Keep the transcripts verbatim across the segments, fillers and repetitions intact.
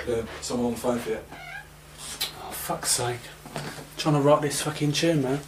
uh, someone on the phone for you. Oh, fuck's sake. I'm trying to rock this fucking tune, man.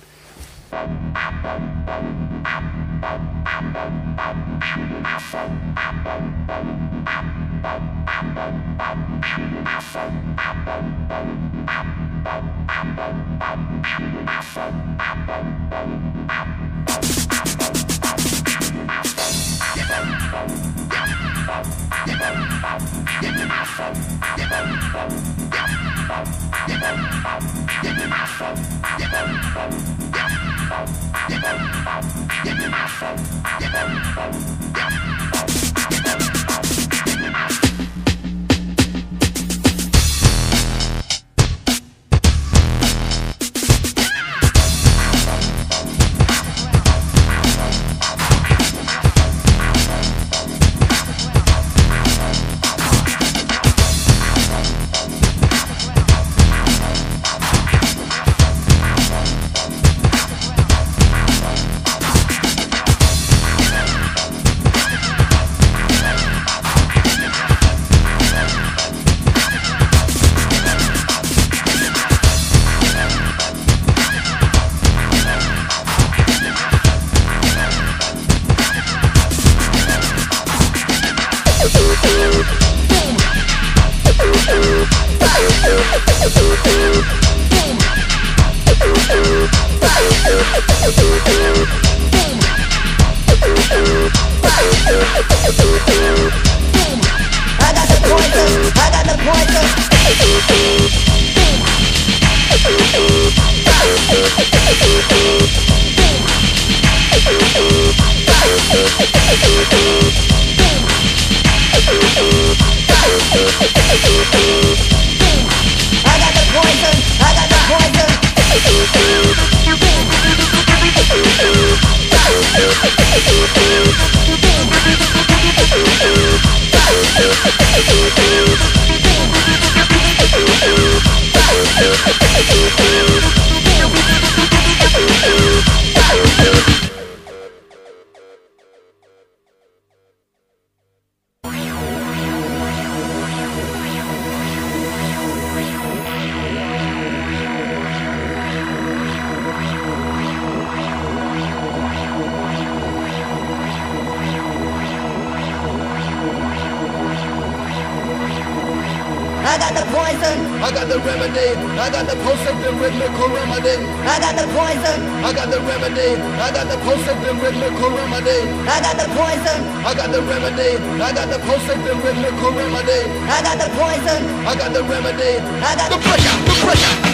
I got the poison, I got the remedy, I got the pulsating rhythmical remedy. I got the poison, I got the remedy, I got the pulsating rhythmical remedy. I got the poison, I got the remedy, I got the pulsating rhythmical remedy. I got the poison, I got the remedy, I got the pressure, the pressure.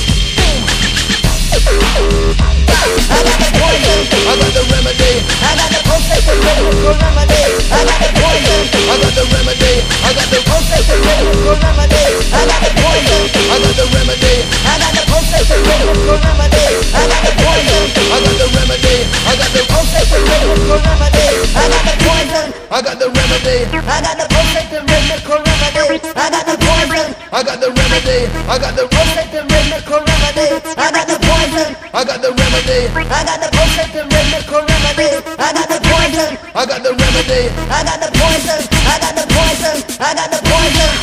I got the remedy, I got I got the potent and rhythmical remedy. I got the poison. I got the remedy. I got the potent and rhythmical remedy. I got the poison. I got the remedy. I got the poison. I got the poison. I got the poison.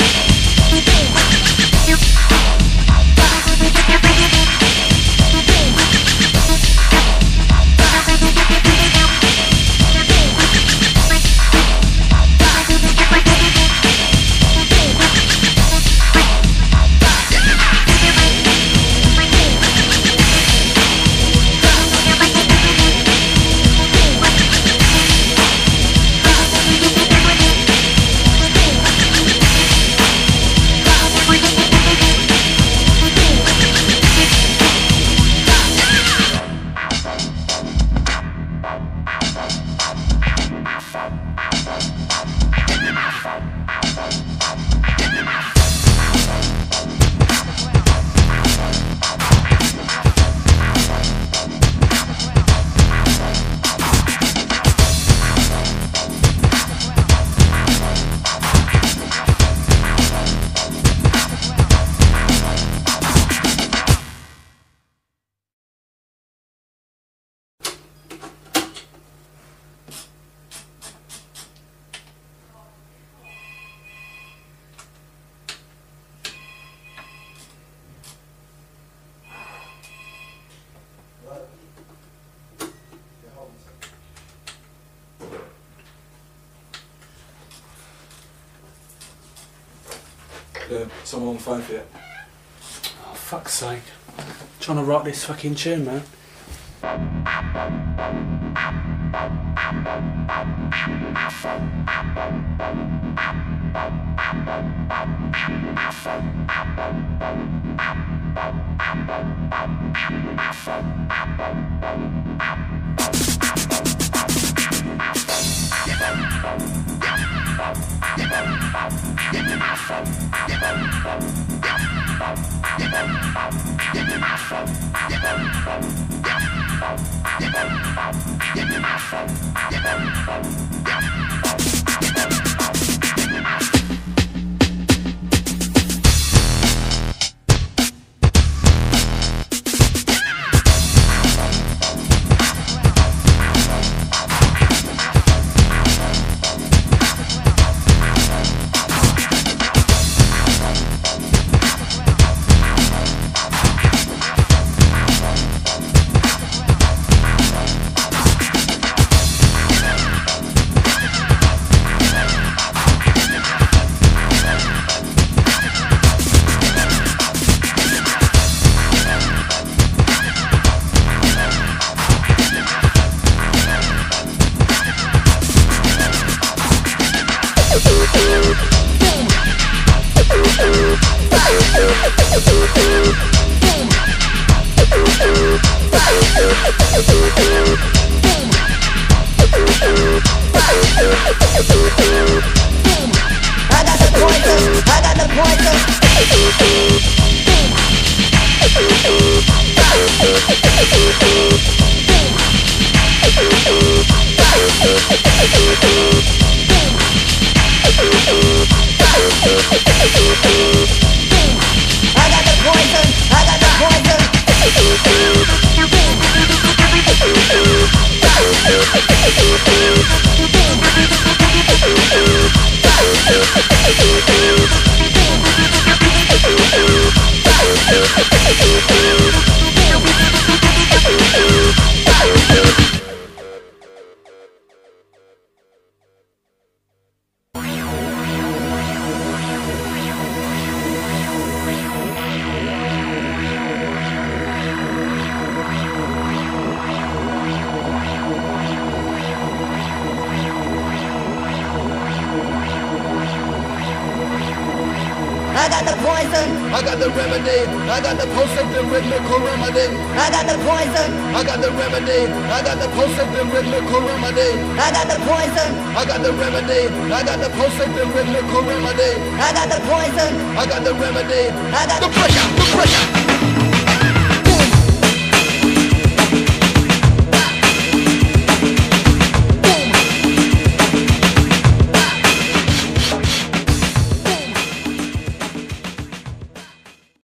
Uh, someone on the phone for you. Oh, fuck's sake. Trying to rock this fucking tune, man. I got the poison. I got the remedy. I got the potent and rhythmical remedy. I got the poison. I got the remedy. I got the potent and rhythmical remedy. I got the poison. I got the remedy. I got the potent and rhythmical remedy. I got the poison. I got the remedy. I got The pressure, the pressure.